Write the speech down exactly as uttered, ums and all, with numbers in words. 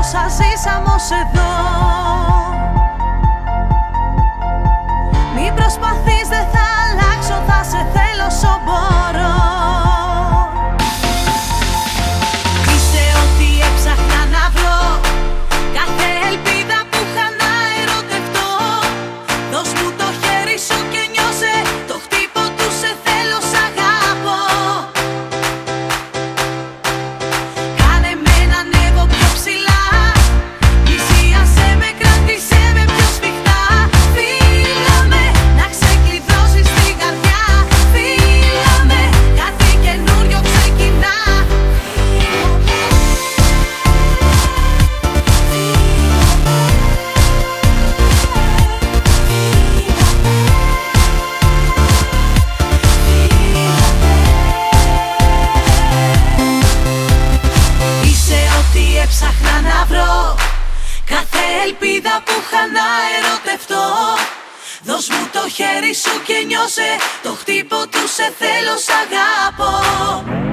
όσα ζήσαμε ως εδώ. Μην προσπαθείς, δεν θα αλλάξω, θα σε θέλω όσο μπορώ. Είσαι ό,τι έψαχνα να βρω, κάθε ελπίδα που είχα να ερωτευτώ. Δώσ' μου το χέρι σου και νιώσε το χτύπο του σε θέλω, σ' αγάπω. Κάνε με να ανέβω πιο ψηλά, πλησίασέ με, κράτησέ με πιο σφιχτά. Φίλα με, να ξεκλειδώσεις την καρδιά. Φίλα με, κάτι καινούριο ξεκινά. Είσαι ό,τι έψαχνα να βρω, κάθε ελπίδα που είχα να ερωτευτώ. Δώσ' μου το χέρι σου και νιώσε το χτύπο του σε θέλω, σ' αγάπω.